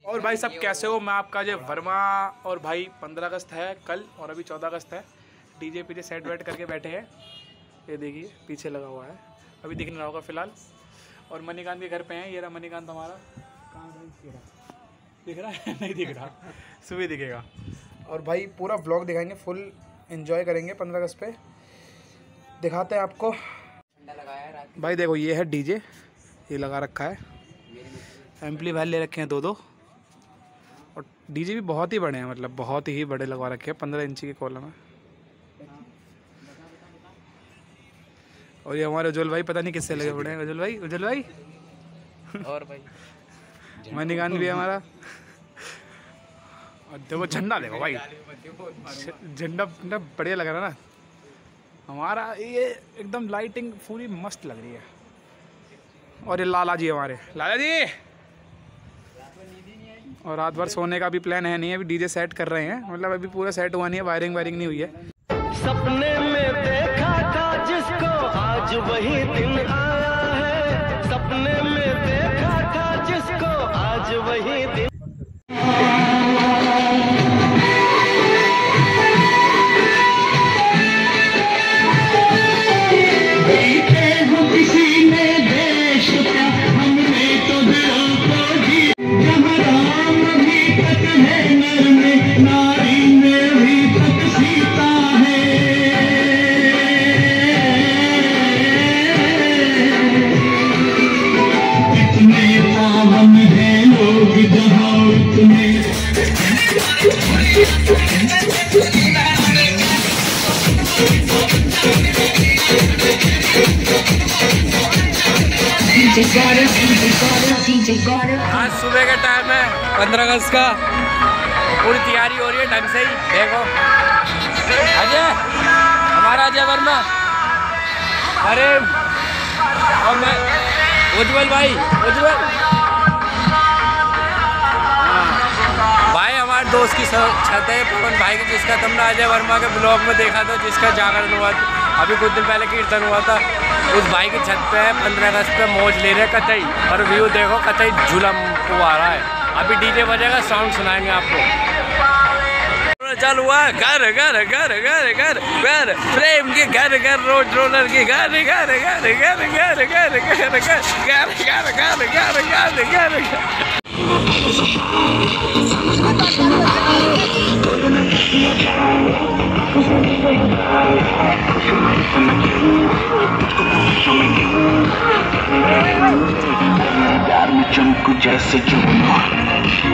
और भाई सब कैसे हो? मैं आपका अजय वर्मा। और भाई 15 अगस्त है कल और अभी 14 अगस्त है। डीजे पीछे सेट वेट करके बैठे हैं, ये देखिए पीछे लगा हुआ है, अभी दिख नहीं रहा होगा फिलहाल। और मणिकांत के घर पे हैं, ये रहा मणिकांत हमारा। कहाँ दिख रहा है? नहीं दिख रहा, सुबह दिखेगा। और भाई पूरा व्लॉग दिखाएंगे, फुल एंजॉय करेंगे 15 अगस्त पे, दिखाते हैं आपको। भाई देखो ये है डीजे, ये लगा रखा है, एम्पलीफायर ले रखे हैं 2-2। और डीजे भी बहुत ही बड़े हैं, मतलब बहुत ही बड़े लगवा रखे हैं, 15 इंची के कॉलम है। और ये हमारे उज्जवल भाई पता नहीं किससे लगे पड़े हैं। उज्जवल भाई और भाई मणिकांत भी है हमारा। और देखो झंडा, देखो भाई झंडा बढ़िया लग रहा है ना हमारा, ये एकदम लाइटिंग पूरी मस्त लग रही है। और ये लाला जी हमारे, लाला जी। और रात भर सोने का भी प्लान है नहीं, अभी डीजे सेट कर रहे हैं, मतलब अभी पूरा सेट हुआ नहीं है, वायरिंग नहीं हुई है। सपने में देखा था जिसको आज वही दिन आया है, सपने में देखा था जिसको आज वही दिन। आज सुबह का टाइम है 15 अगस्त का, पूरी तैयारी हो रही है ढंग से ही। देखो अजय, हमारा अजय वर्मा, अरे और मैं उज्जवल भाई, भाई हमारे दोस्त की छत है पवन भाई की, जिसका तुमने अजय वर्मा के ब्लॉग में देखा था, जिसका जागरण हुआ था अभी कुछ दिन पहले, कीर्तन हुआ था। उस भाई की छत पे 15 अगस्त पे मौज ले रहे कतई, और व्यू देखो कतई झूला आ रहा है। अभी डीजे बजेगा, साउंड सुनाएंगे आपको। चालू हुआ घर घर घर घर घर घर प्रेम के घर घर, रोड रोलर के घर घर घर घर घर घर घर घर घर घर घर घर। प्यार में चमकू जैसे जुगनू,